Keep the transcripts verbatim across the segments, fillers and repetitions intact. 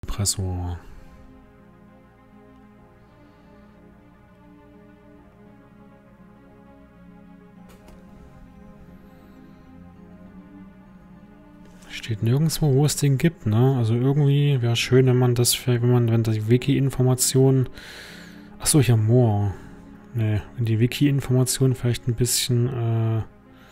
Kompressor. Steht nirgendwo, wo es den gibt, ne? Also irgendwie wäre schön, wenn man das, wenn man, wenn die Wiki-Informationen... Achso, hier More. Ne, wenn die Wiki-Informationen vielleicht ein bisschen, äh...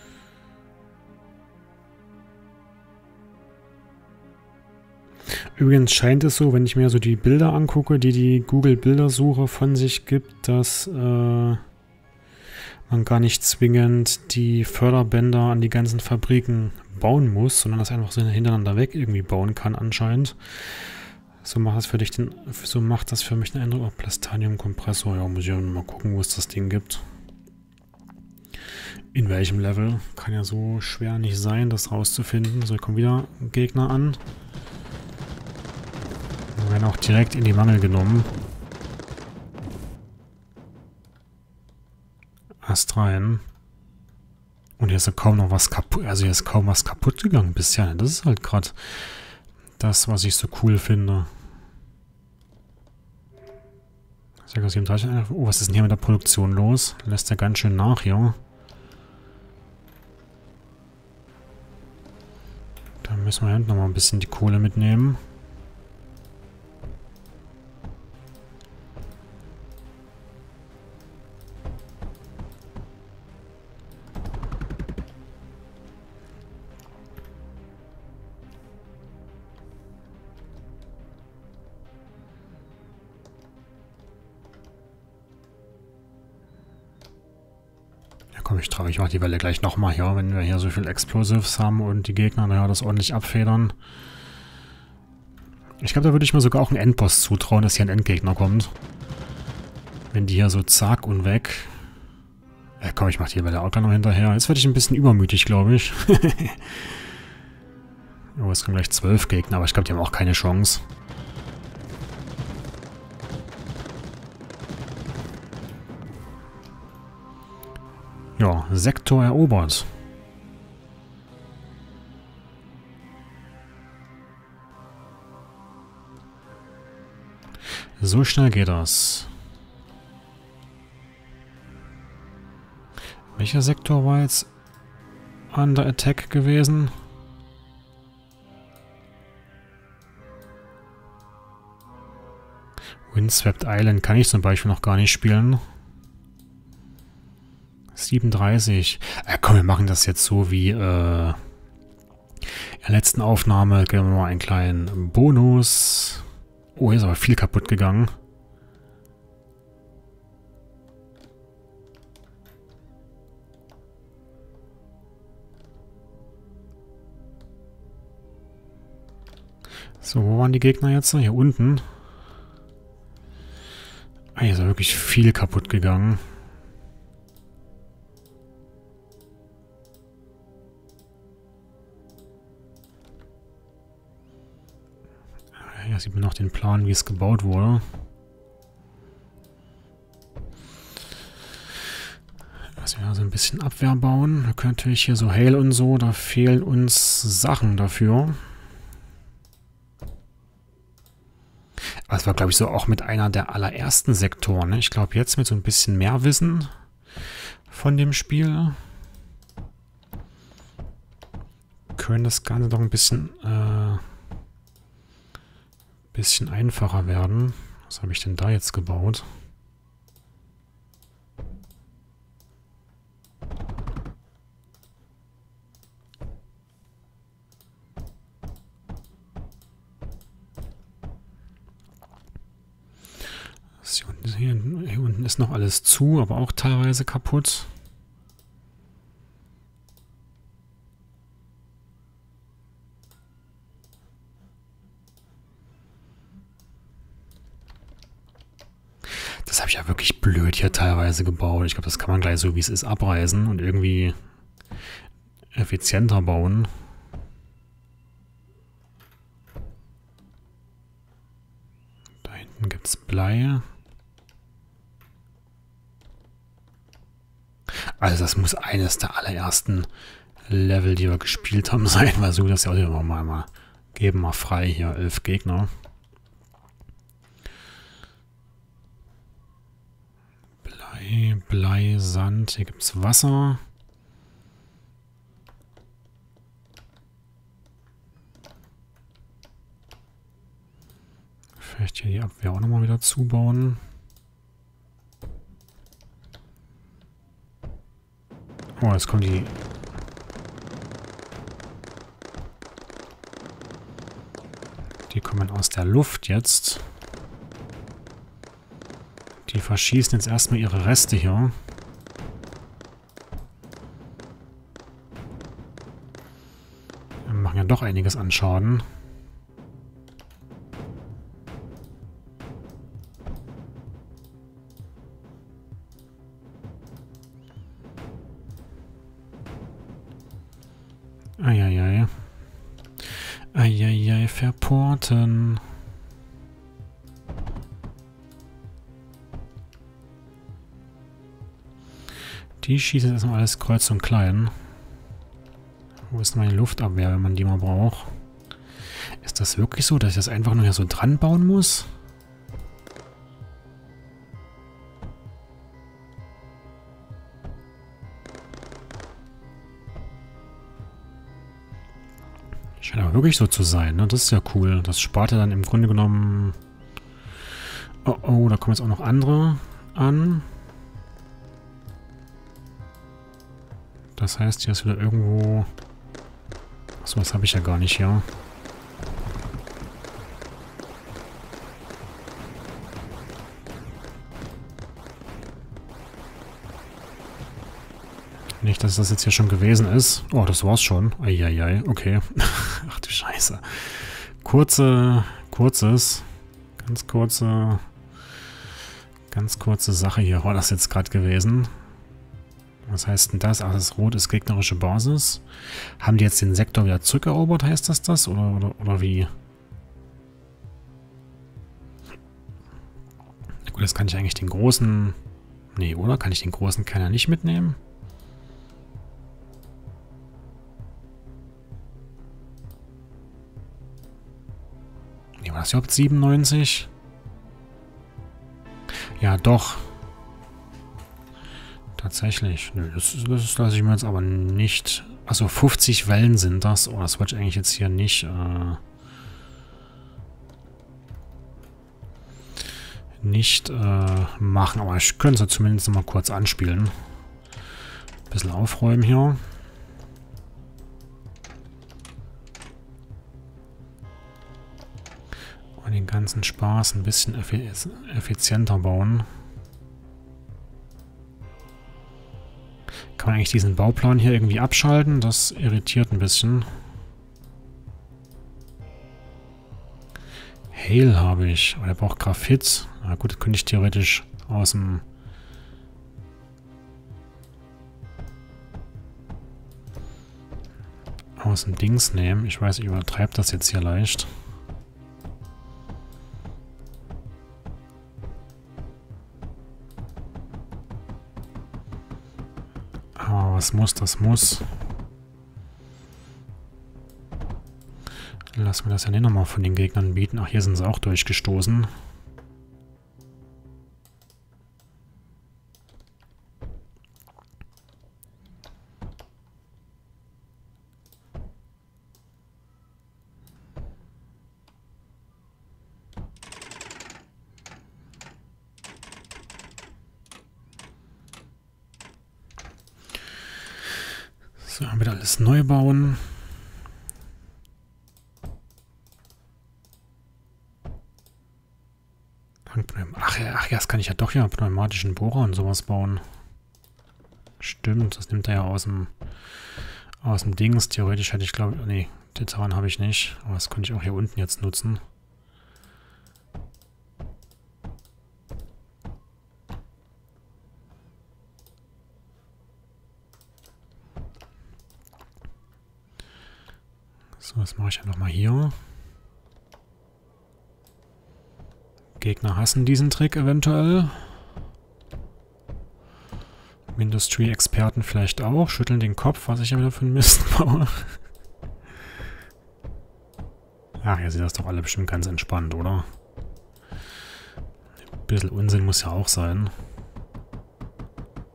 Übrigens scheint es so, wenn ich mir so die Bilder angucke, die die Google-Bildersuche von sich gibt, dass, äh... man gar nicht zwingend die Förderbänder an die ganzen Fabriken bauen muss, sondern das einfach so hintereinander weg irgendwie bauen kann anscheinend. So macht das für dich den, so macht das für mich einen Eindruck. Auch Plastanium-Kompressor. Ja, muss ich ja mal gucken, wo es das Ding gibt. In welchem Level. Kann ja so schwer nicht sein, das rauszufinden. So, kommen wieder Gegner an. Wir werden auch direkt in die Mangel genommen. Ast rein. Und hier ist ja kaum noch was kaputt. Also hier ist kaum was kaputt gegangen bisher. Das ist halt gerade das, was ich so cool finde. Oh, was ist denn hier mit der Produktion los? Lässt ja ganz schön nach hier. Da müssen wir hinten nochmal ein bisschen die Kohle mitnehmen. Komm, ich traue, ich mache die Welle gleich nochmal hier, wenn wir hier so viel Explosives haben und die Gegner, naja, das ordentlich abfedern. Ich glaube, da würde ich mir sogar auch einen Endboss zutrauen, dass hier ein Endgegner kommt. Wenn die hier so zack und weg. Ja, komm, ich mache die Welle auch gleich noch hinterher. Jetzt werde ich ein bisschen übermütig, glaube ich. Oh, es kommen gleich zwölf Gegner, aber ich glaube, die haben auch keine Chance. Ja, Sektor erobert. So schnell geht das. Welcher Sektor war jetzt under attack gewesen? Windswept Island kann ich zum Beispiel noch gar nicht spielen. siebenunddreißig. Äh, komm, wir machen das jetzt so wie äh, in der letzten Aufnahme. Geben wir mal einen kleinen Bonus. Oh, hier ist aber viel kaputt gegangen. So, wo waren die Gegner jetzt? Hier unten. Ah, hier ist wirklich viel kaputt gegangen. Hier sieht man noch den Plan, wie es gebaut wurde. Also ja, so ein bisschen Abwehr bauen. Wir können natürlich hier so Hail und so, da fehlen uns Sachen dafür. Aber es war, glaube ich, so auch mit einer der allerersten Sektoren. Ne? Ich glaube, jetzt mit so ein bisschen mehr Wissen von dem Spiel können das Ganze doch ein bisschen... Äh, bisschen einfacher werden. Was habe ich denn da jetzt gebaut? Hier unten, hier, hier unten ist noch alles zu, aber auch teilweise kaputt. Das habe ich ja wirklich blöd hier teilweise gebaut. Ich glaube, das kann man gleich so, wie es ist, abreißen und irgendwie effizienter bauen. Da hinten gibt es Blei. Also das muss eines der allerersten Level, die wir gespielt haben, sein, weil so das ja auch immer mal, mal geben, mal frei hier, elf Gegner. Blei, Sand. Hier gibt es Wasser. Vielleicht hier die Abwehr auch nochmal wieder zubauen. Oh, jetzt kommen die... Die kommen aus der Luft jetzt. Die verschießen jetzt erstmal ihre Reste hier. Wir machen ja doch einiges an Schaden. Eieiei. Eieiei, verporten. Die schießen erstmal alles kreuz und klein. Wo ist meine Luftabwehr, wenn man die mal braucht? Ist das wirklich so, dass ich das einfach nur hier so dran bauen muss? Scheint aber wirklich so zu sein, ne? Das ist ja cool. Das spart ja dann im Grunde genommen... Oh, oh, da kommen jetzt auch noch andere an. Das heißt, hier ist wieder irgendwo... Achso, das habe ich ja gar nicht hier. Nicht, dass das jetzt hier schon gewesen ist. Oh, das war's schon. Eieiei, okay. Ach du Scheiße. Kurze, kurzes, ganz kurze, ganz kurze Sache hier. War das jetzt gerade gewesen? Was heißt denn das? Ach, das Rot ist gegnerische Basis. Haben die jetzt den Sektor wieder zurückerobert, heißt das das? Oder, oder, oder wie? Gut, jetzt kann ich eigentlich den großen... Nee, oder? Kann ich den großen Kerner nicht mitnehmen? Nee, war das überhaupt siebenundneunzig? Ja, doch. Tatsächlich. Nö, das, das lasse ich mir jetzt aber nicht... Also fünfzig Wellen sind das. Oh, das wollte ich eigentlich jetzt hier nicht... Äh, nicht äh, machen. Aber ich könnte es zumindest mal kurz anspielen. Ein bisschen aufräumen hier. Und den ganzen Spaß ein bisschen effizienter bauen. Kann man eigentlich diesen Bauplan hier irgendwie abschalten? Das irritiert ein bisschen. Hail habe ich. Aber der braucht Graphit. Na gut, das könnte ich theoretisch aus dem... aus dem Dings nehmen. Ich weiß, ich übertreibe das jetzt hier leicht. Aber was muss, das muss. Lass mir das ja nicht nochmal von den Gegnern bieten. Ach, hier sind sie auch durchgestoßen. So, wieder alles neu bauen. Ach ja, ach ja, das kann ich ja doch ja pneumatischen Bohrer und sowas bauen. Stimmt, das nimmt er ja aus dem aus dem Dings. Theoretisch hätte ich glaube ich... Nee, Titan habe ich nicht. Aber das könnte ich auch hier unten jetzt nutzen. So, das mache ich einfach mal hier. Gegner hassen diesen Trick eventuell. Industry-Experten vielleicht auch. Schütteln den Kopf, was ich ja wieder für einen Mist baue. Ach, ihr seht das doch alle bestimmt ganz entspannt, oder? Ein bisschen Unsinn muss ja auch sein.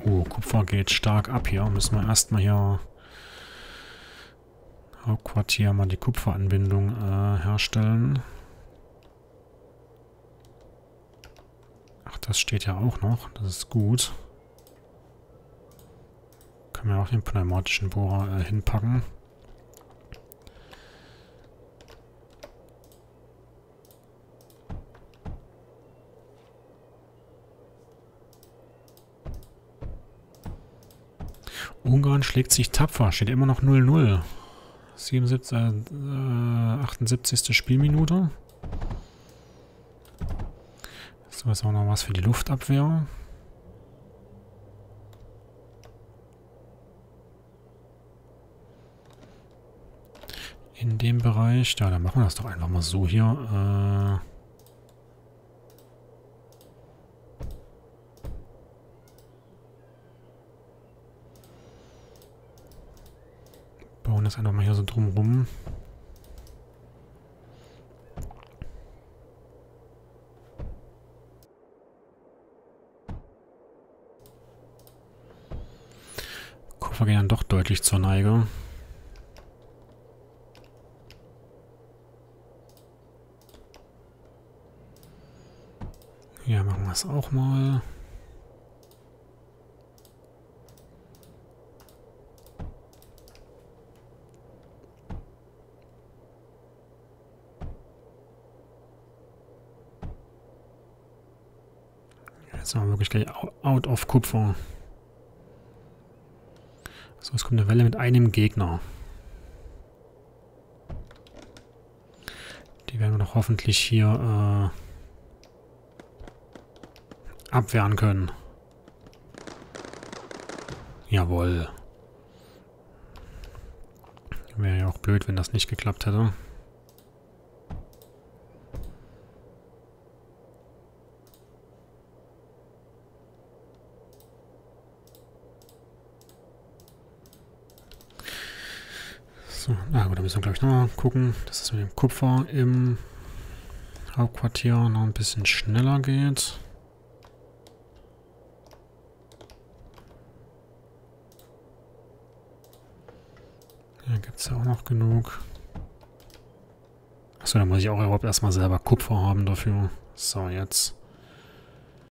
Oh, Kupfer geht stark ab hier. Müssen wir erstmal hier Hauptquartier mal die Kupferanbindung äh, herstellen. Ach, das steht ja auch noch. Das ist gut. Können wir auch den pneumatischen Bohrer äh, hinpacken. Ungarn schlägt sich tapfer. Steht immer noch null null. siebenundsiebzig, äh, achtundsiebzigste Spielminute. So, ist auch noch was für die Luftabwehr. In dem Bereich. Ja, dann machen wir das doch einfach mal so hier. Äh bauen das einfach mal hier so drumrum. Kupfer gehen dann doch deutlich zur Neige. Hier machen wir es auch mal. Jetzt sind wir wirklich gleich out of Kupfer. So, es kommt eine Welle mit einem Gegner. Die werden wir doch hoffentlich hier äh, abwehren können. Jawohl. Wäre ja auch blöd, wenn das nicht geklappt hätte. So, na gut, da müssen wir glaube ich noch mal gucken, dass es mit dem Kupfer im Hauptquartier noch ein bisschen schneller geht. Hier gibt es ja auch noch genug. Achso, da muss ich auch überhaupt erstmal selber Kupfer haben dafür. So, jetzt.